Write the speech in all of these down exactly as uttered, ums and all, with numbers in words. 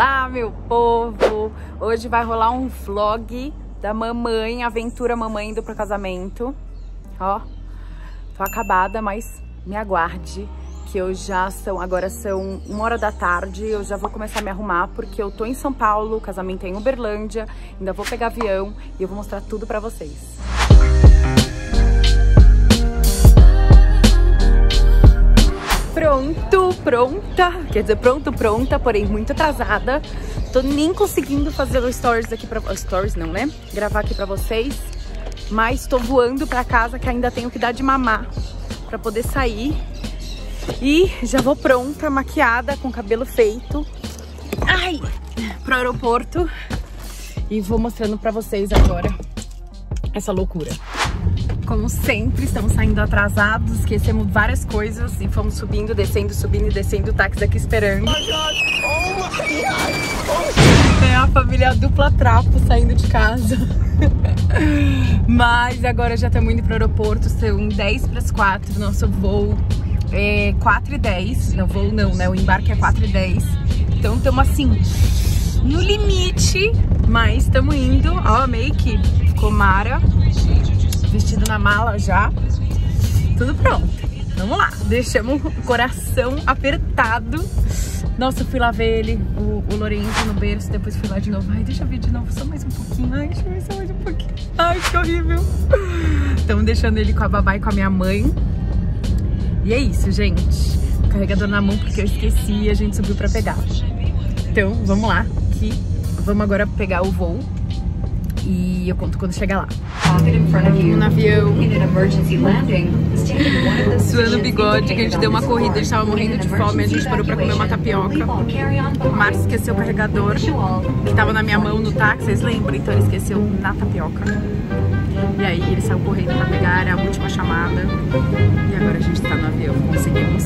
Olá, meu povo! Hoje vai rolar um vlog da mamãe, aventura mamãe indo pro casamento. Ó, tô acabada, mas me aguarde, que eu já são, agora são uma hora da tarde, eu já vou começar a me arrumar, porque eu tô em São Paulo, o casamento é em Uberlândia, ainda vou pegar avião e eu vou mostrar tudo pra vocês. Pronto, pronta, quer dizer, pronto, pronta, porém muito atrasada. Tô nem conseguindo fazer os stories aqui pra... Stories não, né? Gravar aqui pra vocês. Mas tô voando pra casa, que ainda tenho que dar de mamar pra poder sair. E já vou pronta, maquiada, com cabelo feito. Ai! Pro aeroporto. E vou mostrando pra vocês agora essa loucura. Como sempre, estamos saindo atrasados, esquecemos várias coisas e fomos subindo, descendo, subindo e descendo o táxi aqui esperando. Oh my God. Oh my God. É a família dupla trapo saindo de casa. Mas agora já estamos indo para o aeroporto, são dez para as quatro, nosso voo é quatro e dez. Não, voo não, né? O embarque é quatro e dez. Então estamos assim, no limite, mas estamos indo. Ó, a make ficou mara. Vestido na mala já, tudo pronto. Vamos lá, deixamos o coração apertado. Nossa, eu fui lá ver ele, o, o Lorenzo no berço, depois fui lá de novo. Ai, deixa eu ver de novo, só mais um pouquinho. Ai, deixa eu ver só mais um pouquinho. Ai, que horrível. Estamos deixando ele com a babá e com a minha mãe. E é isso, gente. O carregador na mão porque eu esqueci e a gente subiu pra pegar. Então, vamos lá, que vamos agora pegar o voo. E eu conto quando chegar lá. No avião, suando o bigode, que a gente deu uma corrida, a gente tava morrendo de fome, a gente parou pra comer uma tapioca. O Marcos esqueceu o carregador, que tava na minha mão no táxi, vocês lembram? Então ele esqueceu na tapioca. E aí ele saiu correndo pra pegar, era a última chamada. E agora a gente tá no avião, conseguimos.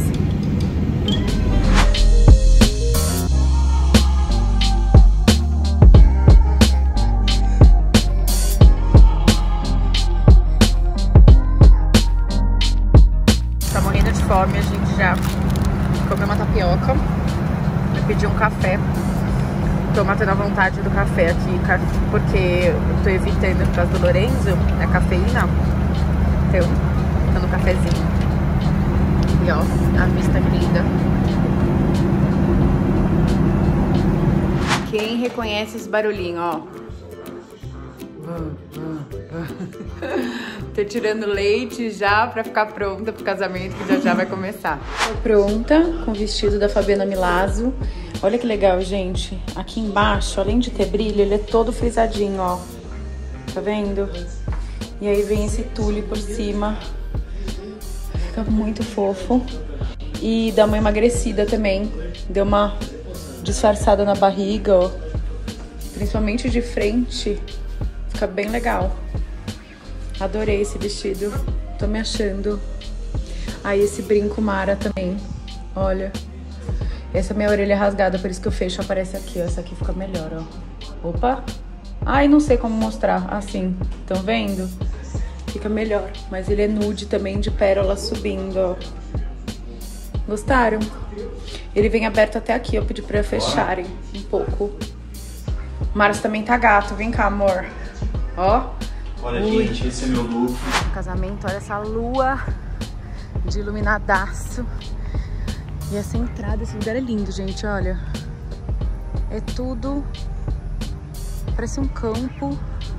Fome, a gente já comeu uma tapioca. Eu pedi um café. Tô matando a vontade do café aqui, porque eu tô evitando por causa do Lorenzo, a cafeína. Então, tô no cafezinho. E ó, a vista linda. Quem reconhece esse barulhinho, ó? Tô tirando leite já pra ficar pronta pro casamento, que já já vai começar. Tô pronta com o vestido da Fabiana Milazzo. Olha que legal, gente. Aqui embaixo, além de ter brilho, ele é todo frisadinho, ó. Tá vendo? E aí vem esse tule por cima. Fica muito fofo. E dá uma emagrecida também. Deu uma disfarçada na barriga, ó. Principalmente de frente. Fica bem legal. Adorei esse vestido. Tô me achando. Aí esse brinco mara também. Olha. Essa minha orelha é rasgada, por isso que o fecho aparece aqui, ó. Essa aqui fica melhor, ó. Opa. Ai, não sei como mostrar. Assim. Estão vendo? Fica melhor. Mas ele é nude também, de pérola subindo, ó. Gostaram? Ele vem aberto até aqui. Eu pedi pra fecharem um pouco. O Marcos também tá gato. Vem cá, amor. Ó. Olha, ui, gente, esse é meu look. No casamento, olha essa lua de iluminadaço. E essa entrada, esse lugar é lindo, gente, olha. É tudo... Parece um campo.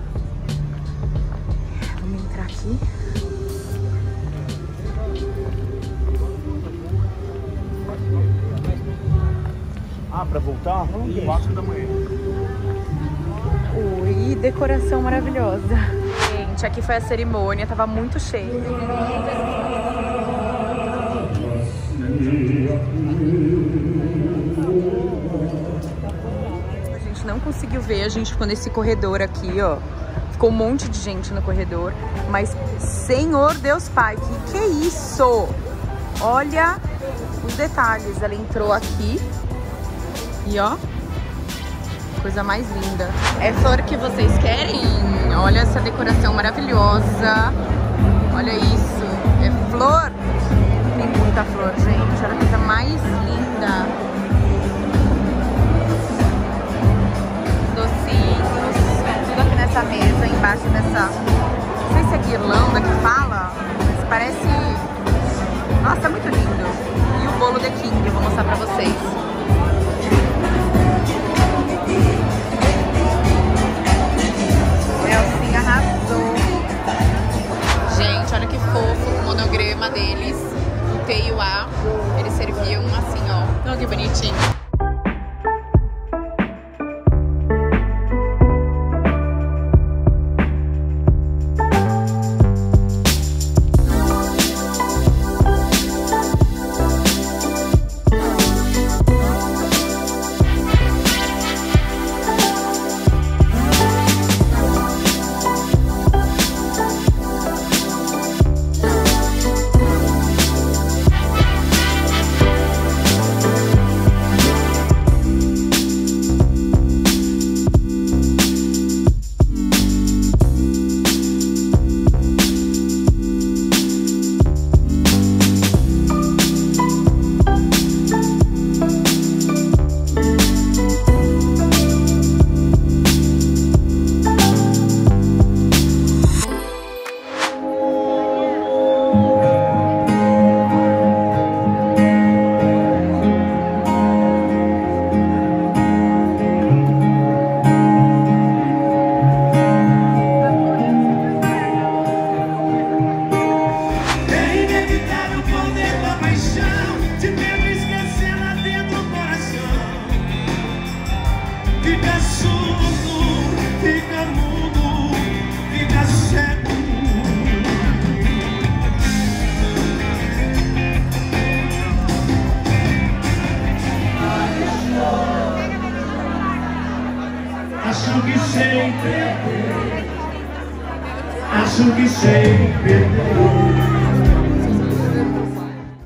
Vamos entrar aqui. Ah, pra voltar? Vamos quatro da manhã. Ui, decoração maravilhosa. Gente, aqui foi a cerimônia, tava muito cheio. A gente não conseguiu ver, a gente ficou nesse corredor aqui, ó. Ficou um monte de gente no corredor. Mas, Senhor Deus Pai, que que é isso? Olha os detalhes. Ela entrou aqui e ó, coisa mais linda. É flor que vocês querem? Olha essa decoração maravilhosa. Olha isso. É flor? Tem muita flor, gente. Olha a coisa mais linda. Acho que sei perder. Acho que sei perder.